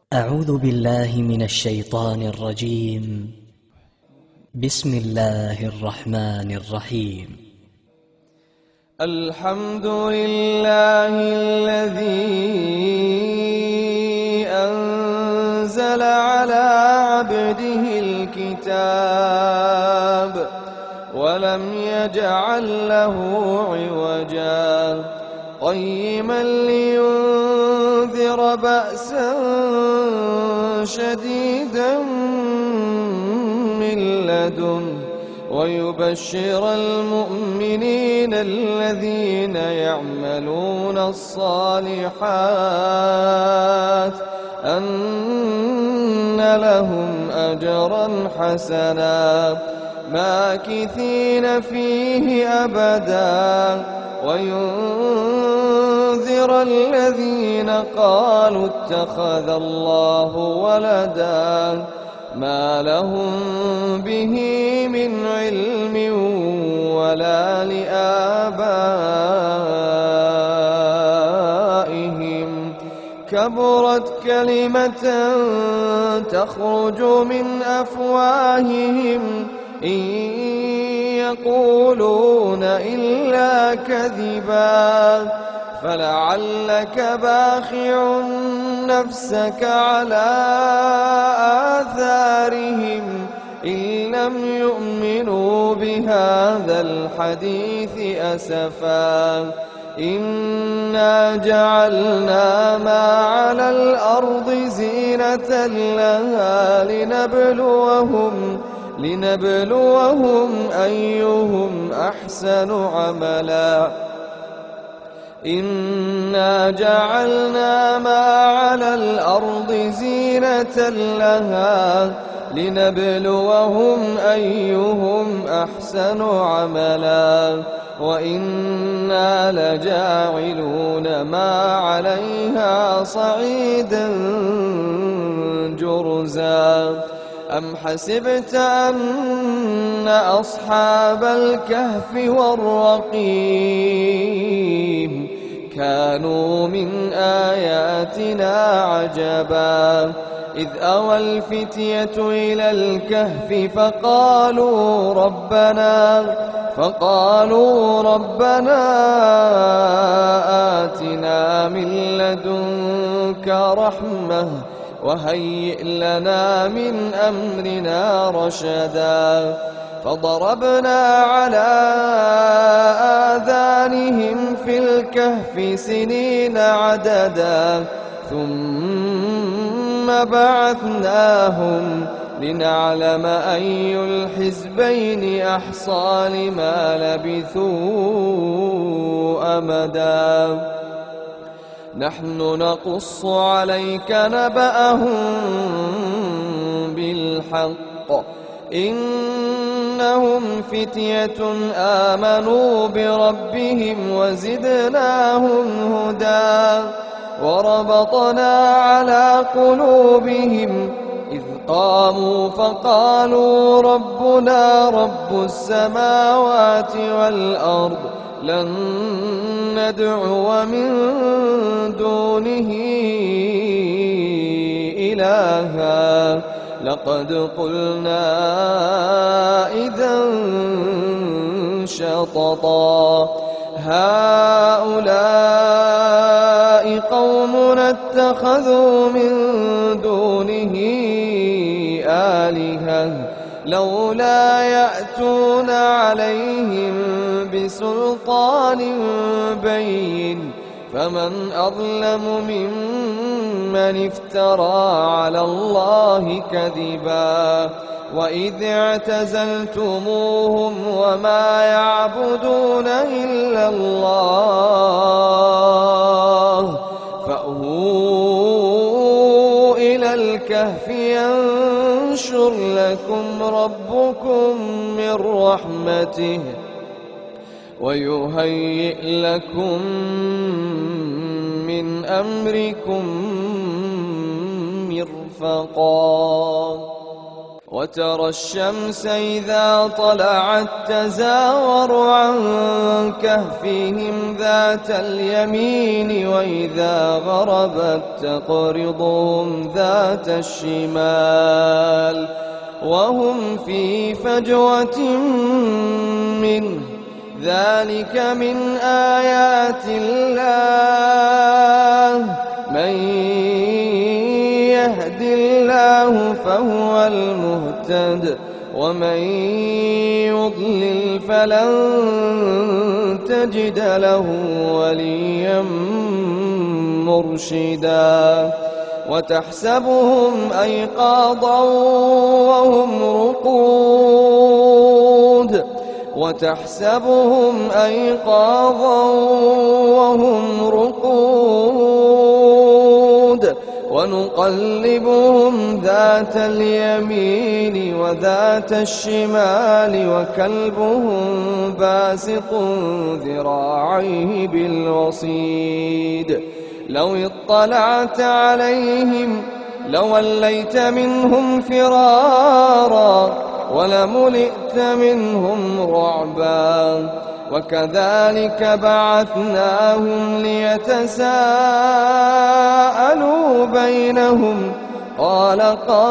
أعوذ بالله من الشيطان الرجيم. بسم الله الرحمن الرحيم. الحمد لله الذي أنزل على عبده الكتاب ولم يجعل له عوجا قيما لينذر بأسا شديدا من لدنه ويبشر المؤمنين الذين يعملون الصالحات أن لهم أجرا حسنا ماكثين فيه أبدا وينذر الذين قالوا اتخذ الله ولدا ما لهم به من علم ولا لآبائهم كبرت كلمة تخرج من أفواههم إن يقولون إلا كذبا فلعلك باخع نفسك على آثارهم إن لم يؤمنوا بهذا الحديث أسفا إنا جعلنا ما على الأرض زينة لها لنبلوهم أيهم أحسن عملا إنا جعلنا ما على الأرض زينة لها لنبلوهم أيهم أحسن عملا وإنا لجاعلون ما عليها صعيدا جرزا أم حسبت أن أصحاب الكهف والرقيم كانوا من آياتنا عجبا إذ أوى الفتية إلى الكهف فقالوا ربنا آتنا من لدنك رحمة وهيئ لنا من أمرنا رشدا فضربنا على آذانهم في الكهف سنين عددا ثم بعثناهم لنعلم أي الحزبين أحصى لما لبثوا أمدا نحن نقص عليك نبأهم بالحق إنهم فتية آمنوا بربهم وزدناهم هدى وربطنا على قلوبهم إذ قاموا فقالوا ربنا رب السماوات والأرض لن ندعو من دونه إلها لقد قلنا إذا شططا هؤلاء قومنا اتخذوا من دونه آلهة لولا يأتون عليهم بسلطان بين فمن أظلم ممن افترى على الله كذبا وإذ اعتزلتموهم وما يعبدون إلا الله فأووا إلى الكهف ينشر لكم ربكم من رحمته ويهيئ لكم من أمركم مرفقا وترى الشمس إذا طلعت تزاور عن كهفهم ذات اليمين وإذا غربت تقرضهم ذات الشمال وهم في فجوة منه ذلك من آيات الله من يهد الله فهو المهتد ومن يضلل فلن تجد له وليا مرشدا وتحسبهم أيقاظا وهم رقود ونقلبهم ذات اليمين وذات الشمال وكلبهم باسط ذراعيه بالوصيد لو اطلعت عليهم لوليت منهم فرارا ولملئت منهم رعبا وكذلك بعثناهم ليتساءلوا بينهم قال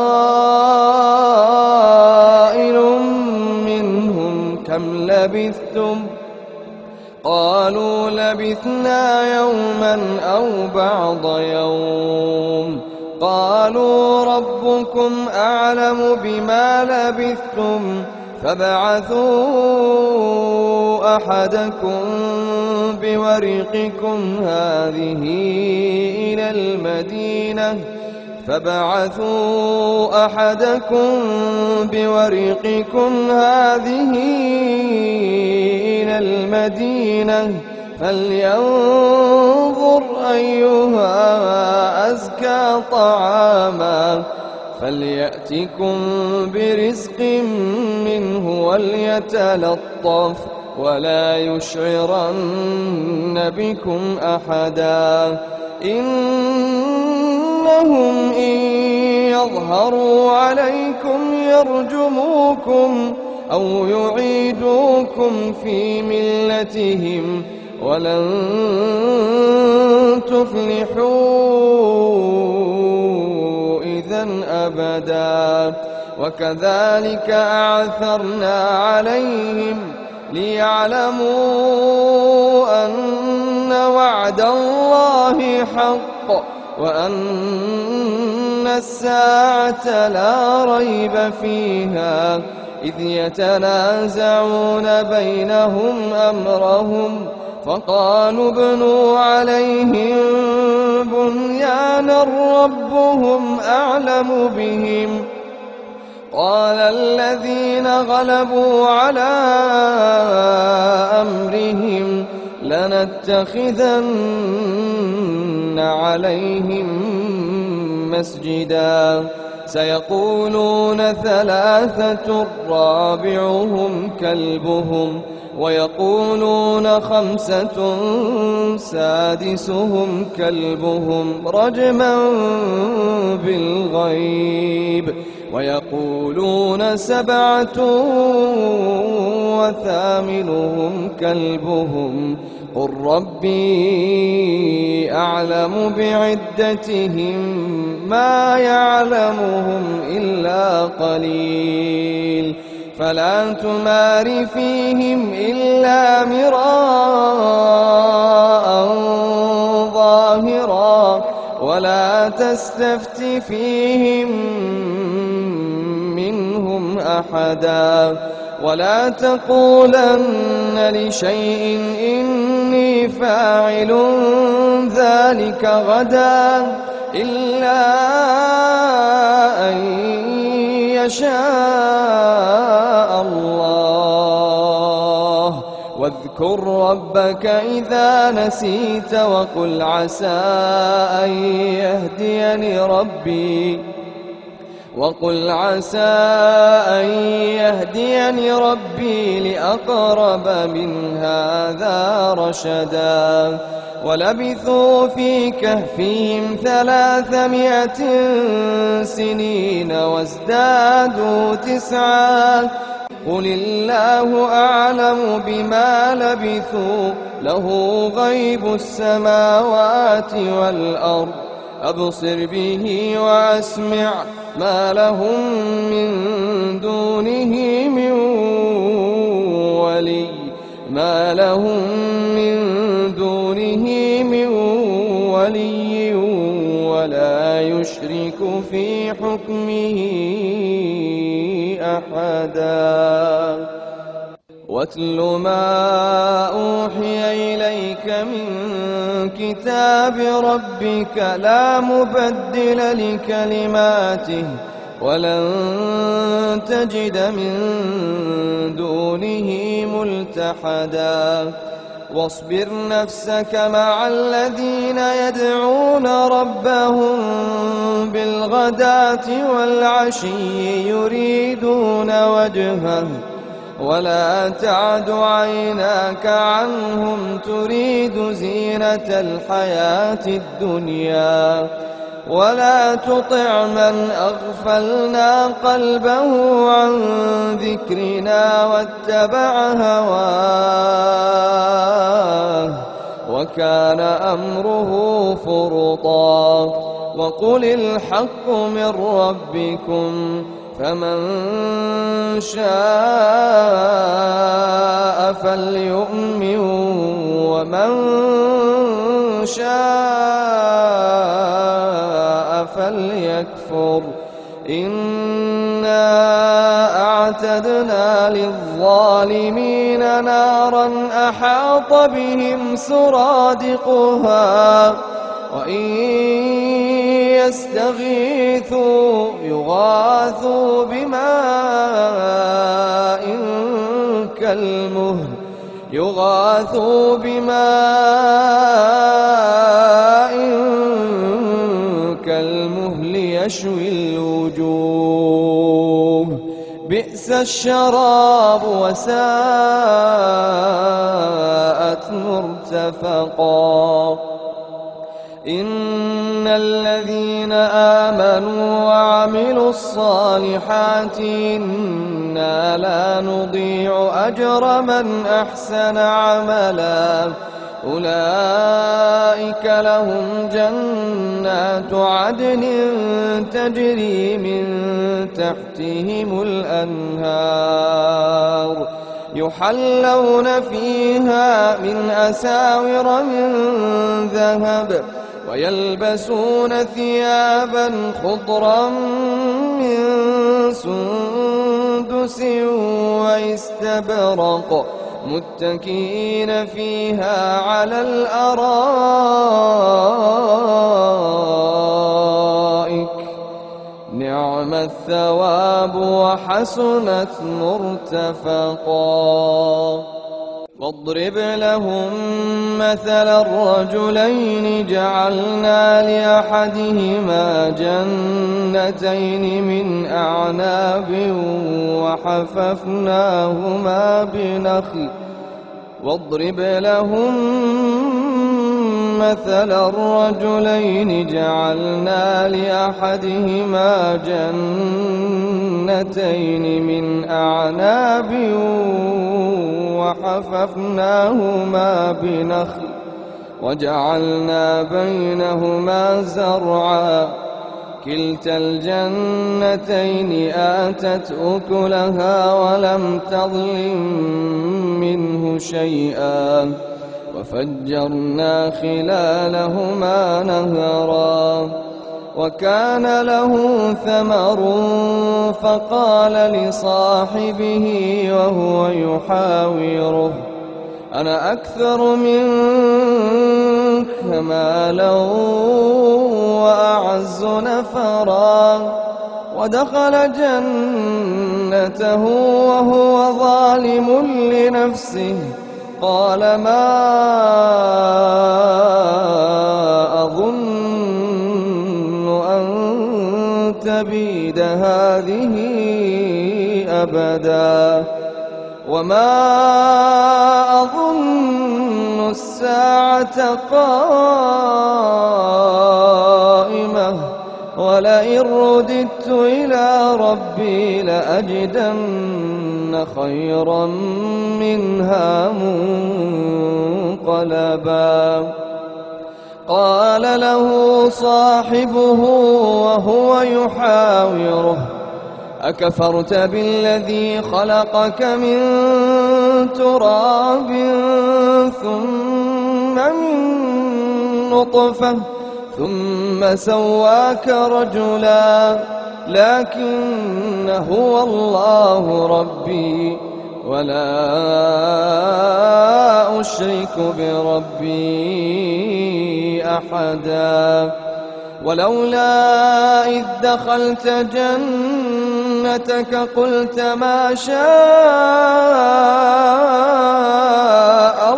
قائل منهم كم لبثتم قالوا لبثنا يوما أو بعض يوم قالوا ربكم أعلم بما لبثتم فابعثوا أحدكم بورقكم هذه إلى المدينة فلينظر أيها أزكى طعاما فليأتكم برزق منه وليتلطف ولا يشعرن بكم أحدا إنهم إن يظهروا عليكم يرجموكم أو يعيدوكم في ملتهم ولن تفلحوا إذن أبدا وكذلك أعثرنا عليهم ليعلموا أن وعد الله حق وأن الساعة لا ريب فيها إذ يتنازعون بينهم أمرهم فقالوا ابنوا عليهم بنيانا ربهم أعلم بهم قال الذين غلبوا على أمرهم لنتخذن عليهم مسجدا سيقولون ثلاثة رابعهم كلبهم ويقولون خمسة سادسهم كلبهم رجما بالغيب ويقولون سبعة وثامنهم كلبهم قل ربي أعلم بعدتهم ما يعلمهم إلا قليل فلا تمار فيهم إلا مراء ظاهرا ولا تستفت فيهم منهم أحدا ولا تقولن لشيء إني فاعل ذلك غدا إلا أن يشاء الله واذكر ربك إذا نسيت وقل عسى أن يهديني ربي لأقرب من هذا رشدا ولبثوا في كهفهم 300 سنين وازدادوا 9. قل الله أعلم بما لبثوا له غيب السماوات والأرض أبصر به وأسمع ما لهم من دونه من ولي ولا يشرك في حكمه أحدا. واتل ما أوحي إليك من كتاب ربك لا مبدل لكلماته ولن تجد من دونه ملتحدا. واصبر نفسك مع الذين يدعون ربهم بالغداة والعشي يريدون وجهه ولا تعد عيناك عنهم تريد زينة الحياة الدنيا ولا تطع من أغفلنا قلبه عن ذكرنا واتبع هواه وكان أمره فرطا. وقل الحق من ربكم فمن شاء فليؤمن ومن شاء فليكفر. إنا أعتدنا للظالمين نارا أحاط بهم سرادقها وإن يستغيثوا يغاثوا بماء كالمهل يشوي الوجوه بئس الشراب وساءت مرتفقا. إن الذين آمنوا وعملوا الصالحات إنا لا نضيع أجر من أحسن عملا. أولئك لهم جنات عدن تجري من تحتهم الأنهار يحلون فيها من أساور من ذهب ويلبسون ثيابا خضرا من سندس واستبرق متكئين فيها على الأرائك نعم الثواب وحسنت مرتفقا. واضرب لهم مثل الرجلين جعلنا لأحدهما جنتين من أعناب وحففناهما بنخل. واضرب لهم مثل الرجلين جعلنا لأحدهما جنتين من أعناب وحففناهما بنخل وجعلنا بينهما زرعا كلتا الجنتين آتت أكلها ولم تظلم منه شيئا وفجرنا خلالهما نهرا. وكان له ثمر فقال لصاحبه وهو يحاوره أنا أكثر منك مالا وأعز نفرا. ودخل جنته وهو ظالم لنفسه قال ما أظن أن تبيد هذه أبدا وما أظن الساعة قائمة ولئن رددت إلى ربي لأجدن خيرا منها منقلبا. قال له صاحبه وهو يحاوره: أكفرت بالذي خلقك من تراب ثم من نطفة ثم سواك رجلا لكن هو الله ربي ولا أشرك بربي أحدا. ولولا إذ دخلت جنتك قلت ما شاء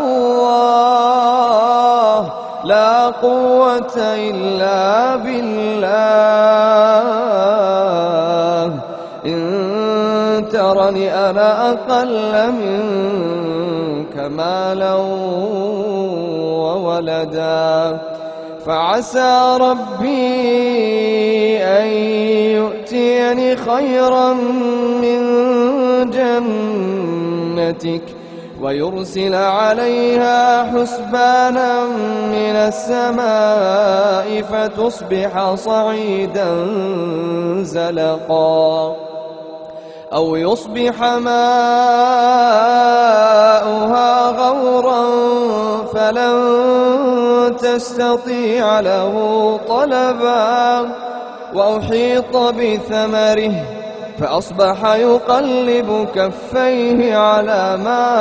الله لا قوة إلا بالله إن ترني أنا أقل منك مالا وولدا فعسى ربي أن يؤتيني خيرا من جنتك ويرسل عليها حسبانا من السماء فتصبح صعيدا زلقا أو يصبح ماؤها غورا فلن تستطيع له طلبا وأحيط بثمره فأصبح يقلب كفيه على ما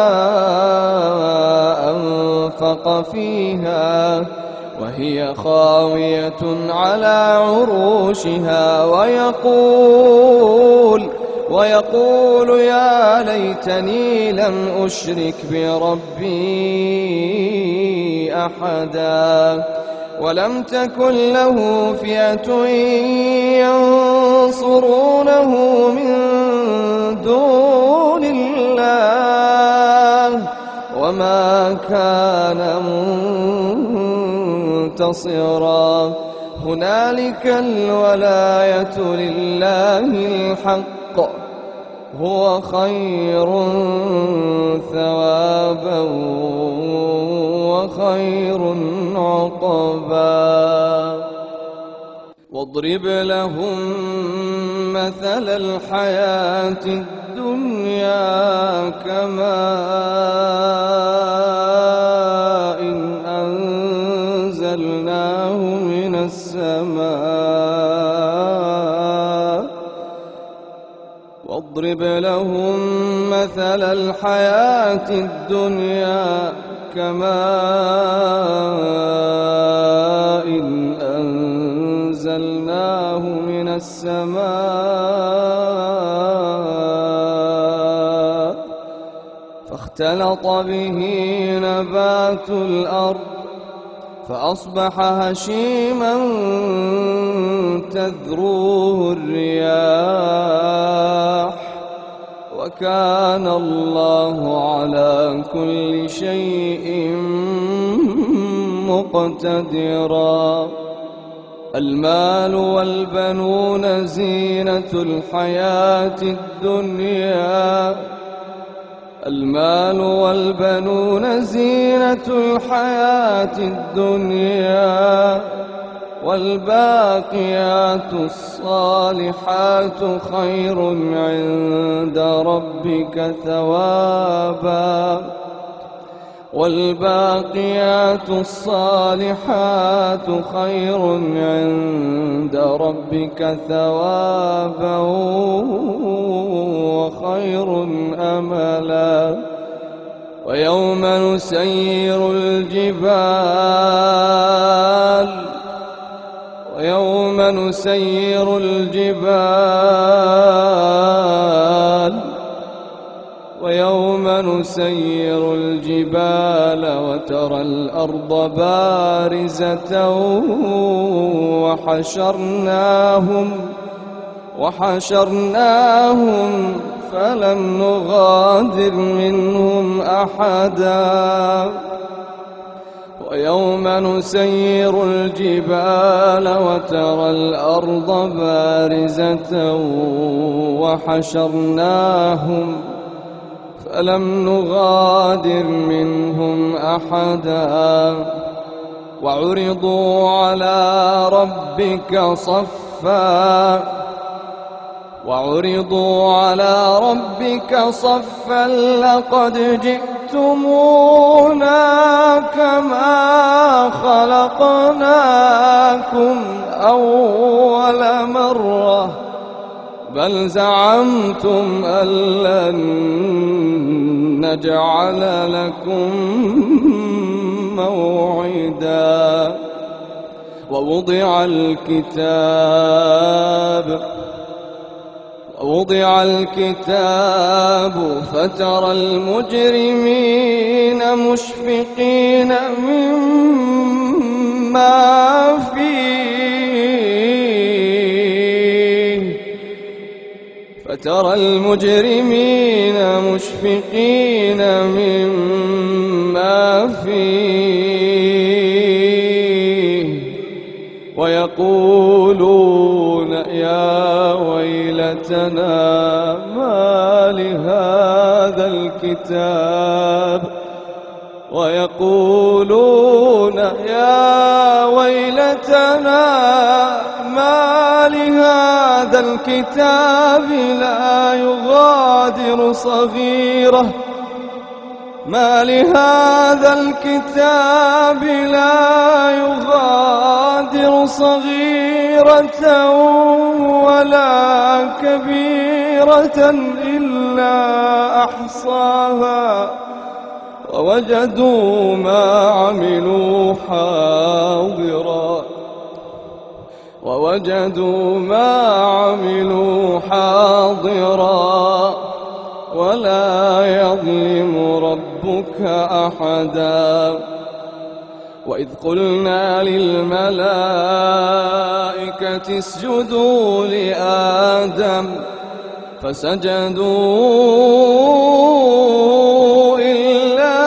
أنفق فيها وهي خاوية على عروشها ويقول يا ليتني لم أشرك بربي أحدا. ولم تكن له فئة ينصرونه من دون الله وما كان منتصرا. هنالك الولاية لله الحق هو خير ثوابا وخير عقبا. واضرب لهم مثل الحياة الدنيا كماء أنزلناه من السماء واضرب لهم مثل الحياة الدنيا كماء أنزلناه من السماء فاختلط به نبات الأرض فأصبح هشيما تذروه الرياح وكان الله على كل شيء مقتدرا. المال والبنون زينة الحياة الدنيا المال والبنون زينة الحياة الدنيا والباقيات الصالحات خير عند ربك ثوابا والباقيات الصالحات خير عند ربك ثوابا وخير أملا. ويوم نسير الجبال وترى الأرض بارزة وحشرناهم فلم نغادر منهم أحدا ويوم نسير الجبال وترى الأرض بارزة وحشرناهم فلم نغادر منهم أحدا وعرضوا على ربك صفا لقد جئتمونا كما خلقناكم أول مرة بل زعمتم أن لن نجعل لكم موعدا ووضع الكتاب فترى المجرمين مشفقين مما فيه ويقولون يا ويلتنا ما لهذا الكتاب لا يغادر صغيرة ولا كبيرة إلا أحصاها ووجدوا ما عملوا حاضرا ولا يظلم ربك أحدا وإذ قلنا للملائكة اسجدوا لآدم فسجدوا إلا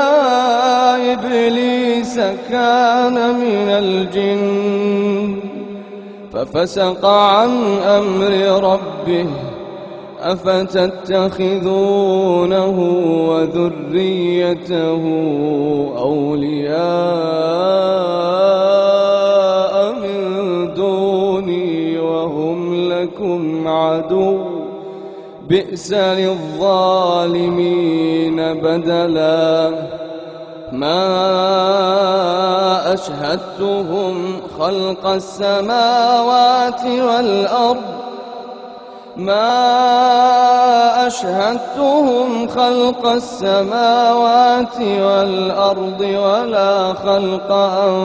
إبليس كان من الجن ففسق عن أمر ربه أفتتخذونه وذريته أولياء من دوني وهم لكم عدو بئس للظالمين بدلا ما أشهدتهم خلق السماوات والأرض ولا خلق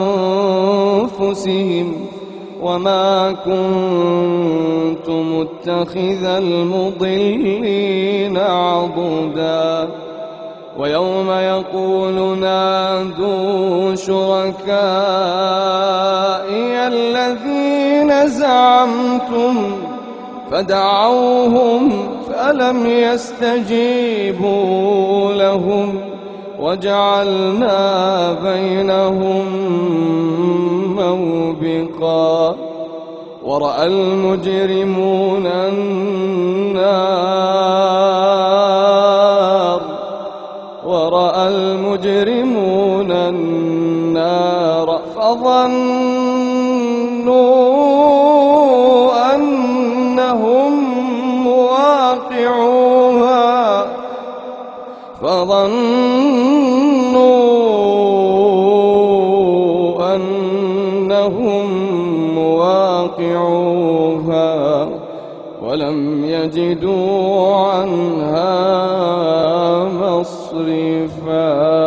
أنفسهم وما كنت متخذ المضلين عضدا ويوم يقول نادوا شركائي الذين زعمتم فدعوهم فلم يستجيبوا لهم وجعلنا بينهم موبقا ورأى المجرمون النار فظنوا أنهم مواقعوها ولم يجدوا عنها مصرفا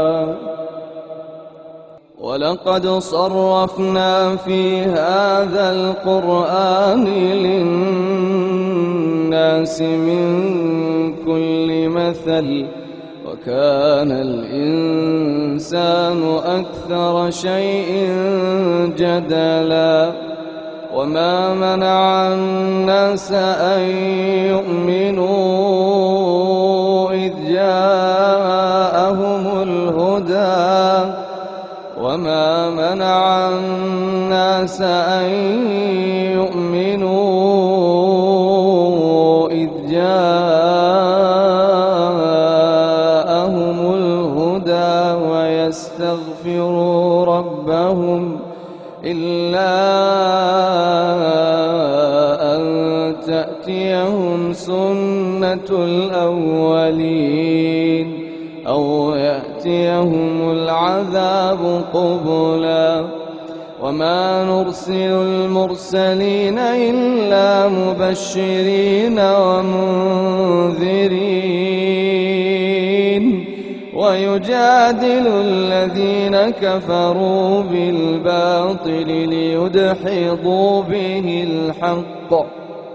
ولقد صرفنا في هذا القرآن للناس من كل مثل وكان الإنسان أكثر شيء جدلا وما منع الناس أن يؤمنوا إذ جاءهم الهدى وما منع الناس أن يؤمنوا إذ جاءهم الهدى ويستغفروا ربهم إلا أن تأتيهم سنة الأولين أو يأتيهم العذاب قبلا وما نرسل المرسلين إلا مبشرين ومنذرين ويجادل الذين كفروا بالباطل ليدحضوا به الحق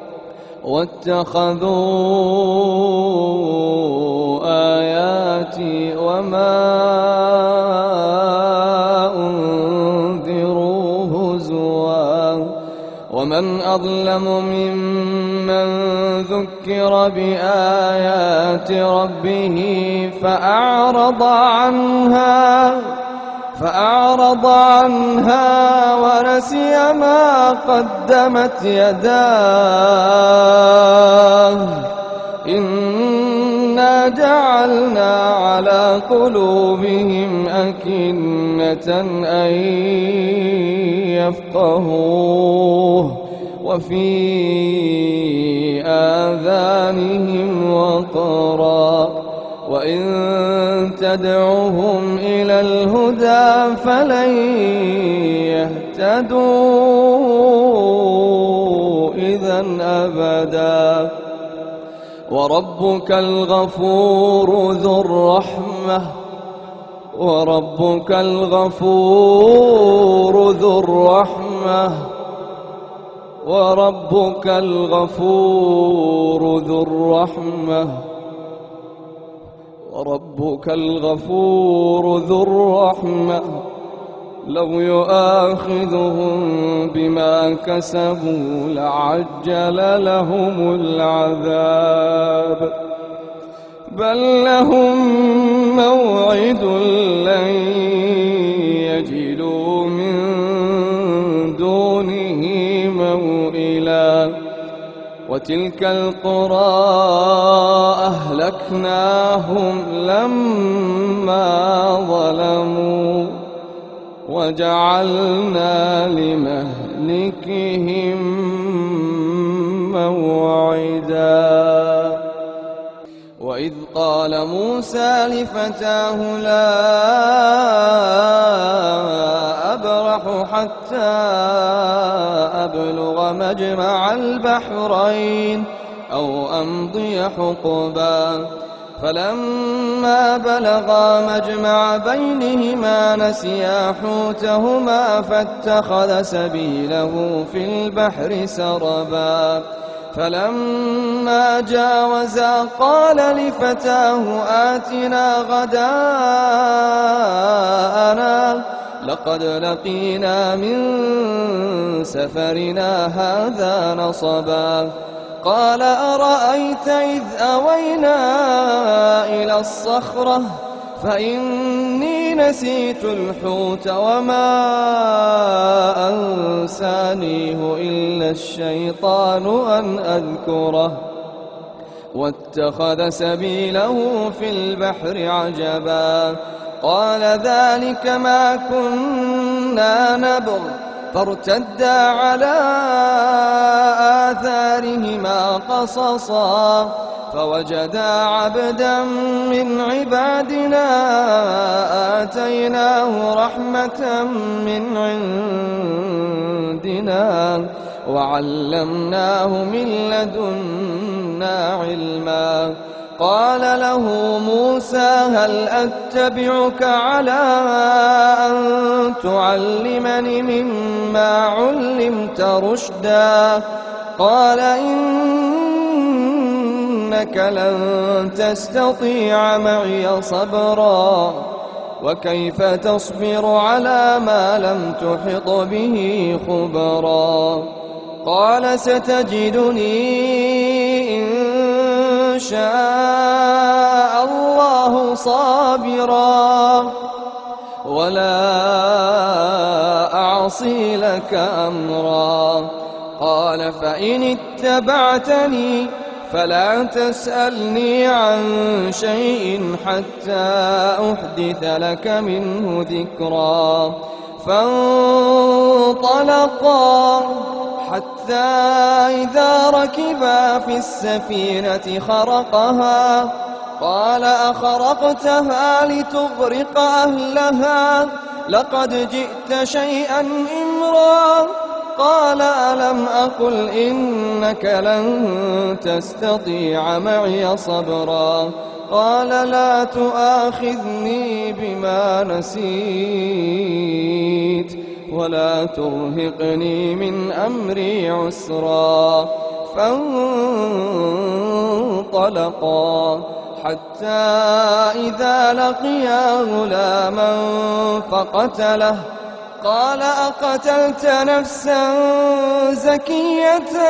واتخذوا آياتي وما أنذروا هزوا ومن أظلم ممن ذكر بآيات ربه فأعرض عنها ونسي ما قدمت يداه إنا جعلنا على قلوبهم أكنة أن يفقهوه وفي آذانهم وقرا وإن تدعوهم إلى الهدى فلن يهتدوا إذا أبدا وربك الغفور ذو الرحمة وربك الغفور ذو الرحمة وربك الغفور ذو الرحمة وربك الغفور ذو الرحمة لو يؤاخذهم بما كسبوا لعجل لهم العذاب بل لهم موعد لن يجدوا من دونه موئلا وتلك القرى أهلكناهم لما ظلموا وجعلنا لمهلكهم موعدا وإذ قال موسى لفتاه لا أبرح حتى أبلغ مجمع البحرين أو أمضي حقبا فلما بلغا مجمع بينهما نسيا حوتهما فاتخذ سبيله في البحر سربا فلما جاوزا قال لفتاه آتنا غداءنا لقد لقينا من سفرنا هذا نصبا قال أرأيت إذ أوينا إلى الصخرة فإني نسيت الحوت وما أنسانيه إلا الشيطان أن أذكره واتخذ سبيله في البحر عجبا قال ذلك ما كنا نبغ فارتدا على آثارهما قصصا فوجدا عبدا من عبادنا آتيناه رحمة من عندنا وعلمناه من لدنا علما قال له موسى هل أتبعك على أن تعلمني مما علمت رشدا قال إنك لن تستطيع معي صبرا وكيف تصبر على ما لم تحط به خبرا قال ستجدني إن شاء الله صابرا ولا أعصي لك أمرا. قال فإن اتبعتني فلا تسألني عن شيء حتى أحدث لك منه ذكرا. فانطلقا حتى إذا ركبا في السفينة خرقها قال أخرقتها لتغرق أهلها لقد جئت شيئا إمرا. قال ألم أقل إنك لن تستطيع معي صبرا. قال لا تؤاخذني بما نسيت ولا ترهقني من أمري عسرا. فانطلقا حتى إذا لقيا غلاما فقتله قال أقتلت نفسا زكية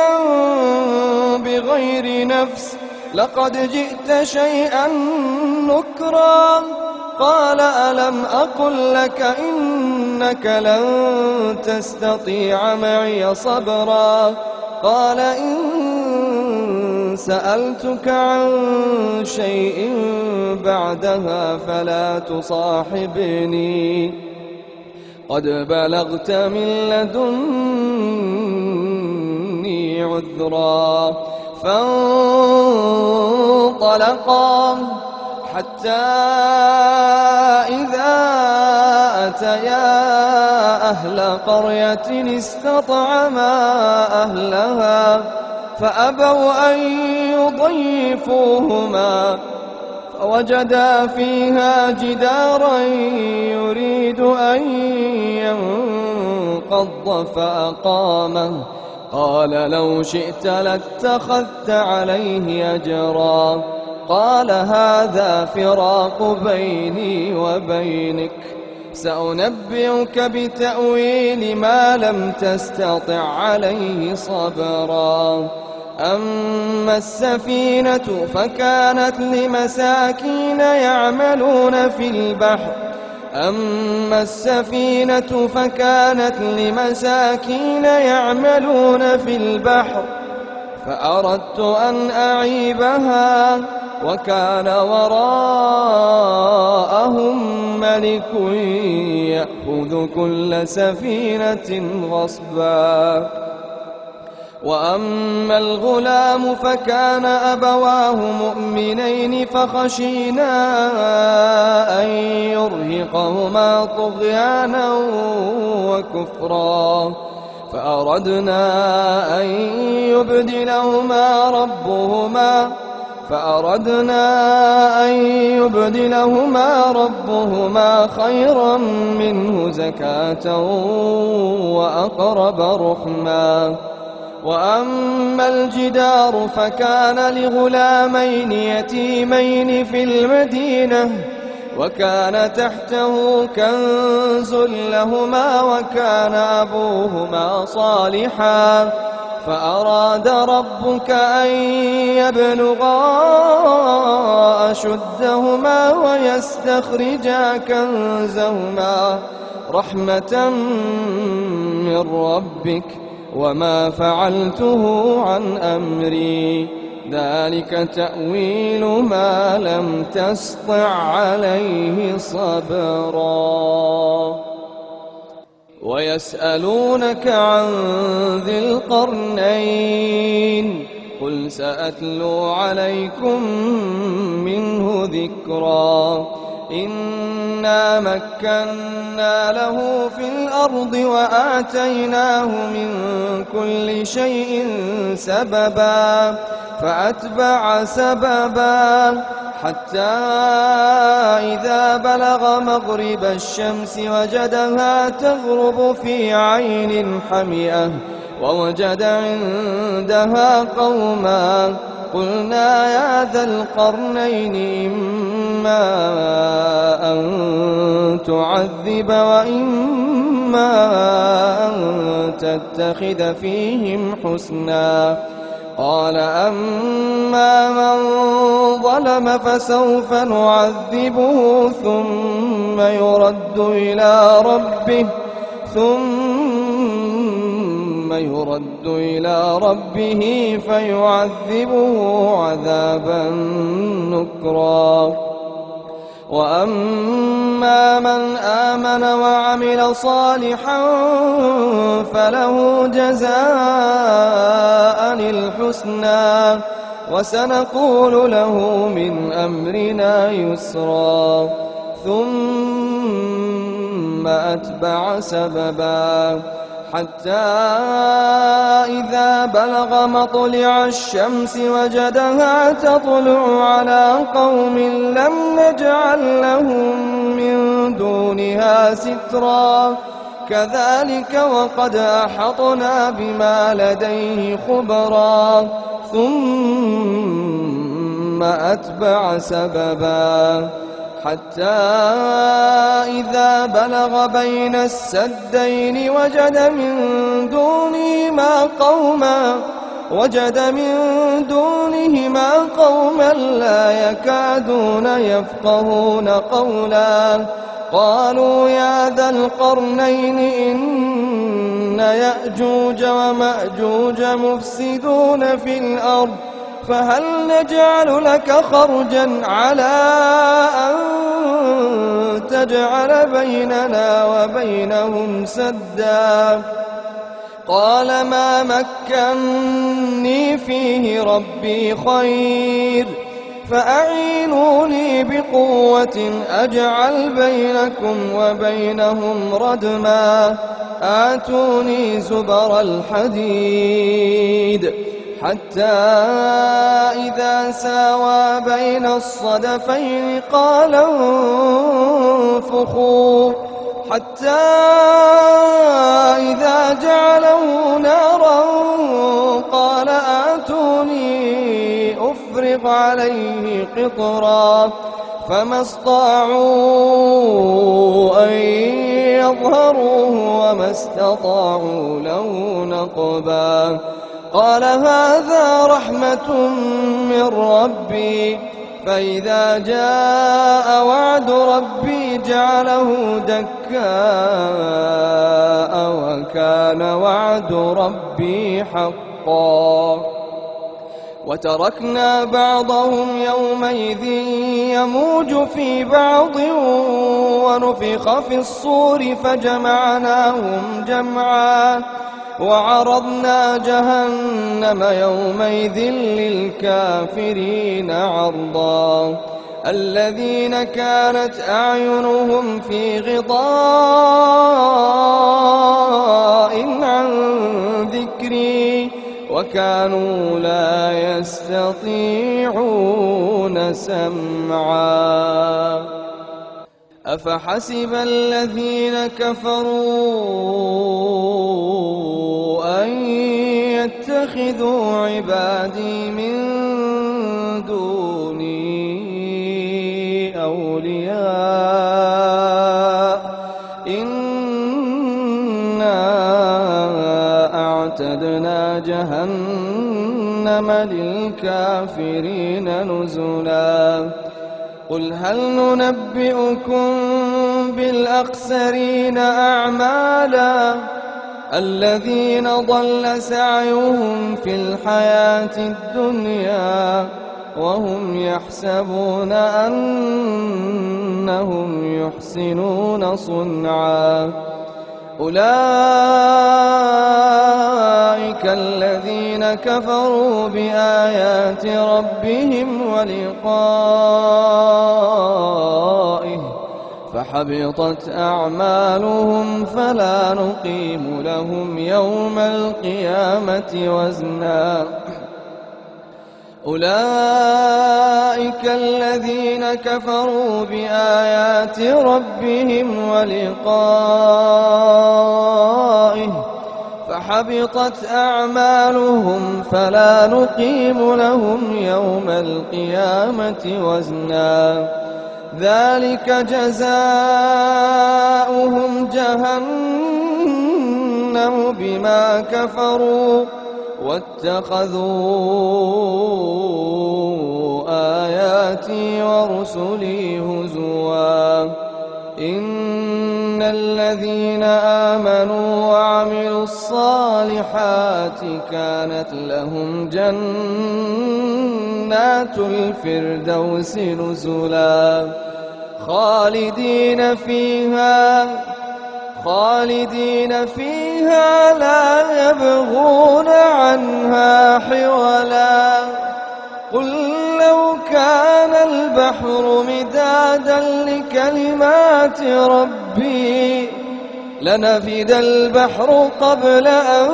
بغير نفس لقد جئت شيئا نكرا. قال ألم أقل لك إنك لن تستطيع معي صبرا. قال إن سألتك عن شيء بعدها فلا تصاحبني قد بلغت من لدني عذرا. فانطلقا حتى إذا أتيا أهل قرية استطعما أهلها فأبوا أن يضيفوهما فوجدا فيها جدارا يريد أن ينقض فأقامه. قال لو شئت لاتخذت عليه أجرا. قال هذا فراق بيني وبينك سأنبئك بتأويل ما لم تستطع عليه صبرا. أما السفينة فكانت لمساكين يعملون في البحر فأردت أن أعيبها وكان وراءهم ملك يأخذ كل سفينة غصبا. وأما الغلام فكان أبواه مؤمنين فخشينا أن يرهقهما طغيانا وكفرا فأردنا أن يبدلهما ربهما خيرا منه زكاة وأقرب رحما. وأما الجدار فكان لغلامين يتيمين في المدينة وكان تحته كنز لهما وكان أبوهما صالحا فأراد ربك أن يبلغا أشدهما ويستخرجا كنزهما رحمة من ربك وما فعلته عن أمري ذلك تأويل ما لم تسطع عليه صبرا. ويسألونك عن ذي القرنين قل سأتلو عليكم منه ذكرا. إنا مكنا له في الأرض وآتيناه من كل شيء سببا فأتبع سببا حتى إذا بلغ مغرب الشمس وجدها تغرب في عين حمئة ووجد عندها قوما قلنا يا ذا القرنين إما أن تعذب وإما أن تتخذ فيهم حسنا. قال أما من ظلم فسوف نعذبه ثم فيرد إلى ربه فيعذبه عذابا نكرا. وأما من آمن وعمل صالحا فله جزاء الحسنى وسنقول له من أمرنا يسرا. ثم أتبع سببا حتى إذا بلغ مطلع الشمس وجدها تطلع على قوم لم نجعل لهم من دونها سترا كذلك وقد أحطنا بما لديه خبرا. ثم أتبع سببا حتى إذا بلغ بين السدين وجد من دونهما قوما لا يكادون يفقهون قولا. قالوا يا ذا القرنين إن يأجوج ومأجوج مفسدون في الأرض فهل نجعل لك خرجا على أن تجعل بيننا وبينهم سدا؟ قال ما مكني فيه ربي خير فأعينوني بقوة أجعل بينكم وبينهم ردما. آتوني زبر الحديد حتى إذا ساوى بين الصدفين قال انفخوا حتى إذا جعله نارا قال آتوني أفرغ عليه قطرا فما استطاعوا أن يظهروه وما استطاعوا له نقبا. قال هذا رحمة من ربي فإذا جاء وعد ربي جعله دكاء وكان وعد ربي حقا. وتركنا بعضهم يومئذ يموج في بعض ونفخ في الصور فجمعناهم جمعا وعرضنا جهنم يومئذ للكافرين عرضا. الذين كانت أعينهم في غطاء عن ذكري وكانوا لا يستطيعون سمعا. أفحسب الذين كفروا أن يتخذوا عبادي من دوني أولياء إنا أعتدنا جهنم للكافرين نزلا. قل هل ننبئكم بالأخسرين أعمالا الذين ضل سعيهم في الحياة الدنيا وهم يحسبون أنهم يحسنون صنعا. أولئك الذين كفروا بآيات ربهم ولقائه فحبطت أعمالهم فلا نقيم لهم يوم القيامة وزنا. أولئك الذين كفروا بآيات ربهم ولقائه فحبطت أعمالهم فلا نقيم لهم يوم القيامة وزنا. ذلك جزاؤهم جهنم بما كفروا واتخذوا آياتي ورسلي هزوا. إن الذين آمنوا وعملوا وعملوا الصالحات كانت لهم جنات الفردوس نزلا خالدين فيها لا يبغون عنها حولا قل لو كان البحر مدادا لكلمات ربي لنفد البحر قبل أن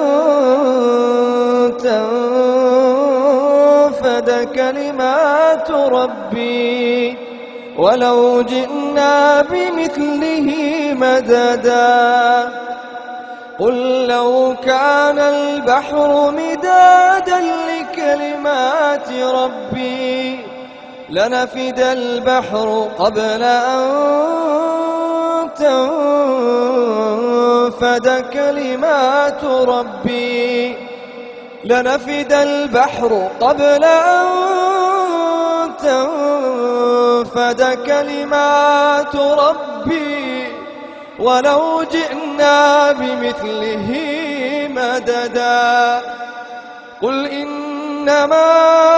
تنفد كلمات ربي ولو جئنا بمثله مددا قل لو كان البحر مدادا لكلمات ربي لنفد البحر قبل أن تنفد كلمات ربي لنفد البحر قبل أن تنفد كلمات ربي ولو جئنا بمثله مددا قل إنما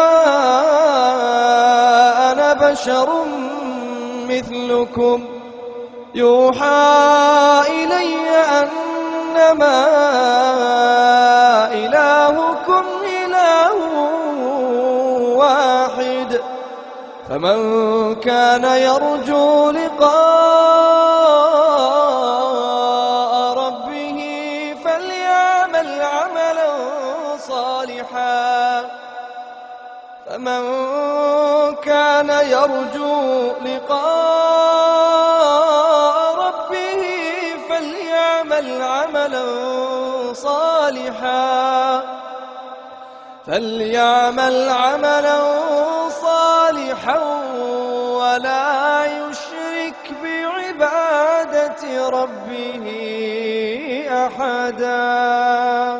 أنا بشر مثلكم يوحى إلي أنما إلهكم إله واحد فمن كان يرجو لقاء ربه فليعمل عملا صالحا فمن كان يرجو لقاء ربه فليعمل عملا صالحا ولا يشرك بعبادة ربه أحدا.